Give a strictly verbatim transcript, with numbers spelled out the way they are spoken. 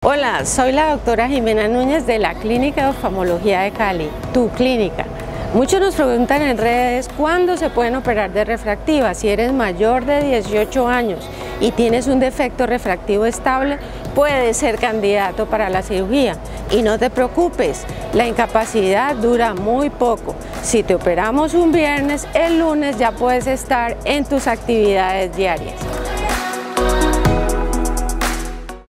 Hola, soy la doctora Jimena Núñez de la Clínica de Oftalmología de Cali, tu clínica. Muchos nos preguntan en redes cuándo se pueden operar de refractiva. Si eres mayor de dieciocho años y tienes un defecto refractivo estable, puedes ser candidato para la cirugía. Y no te preocupes, la incapacidad dura muy poco. Si te operamos un viernes, el lunes ya puedes estar en tus actividades diarias.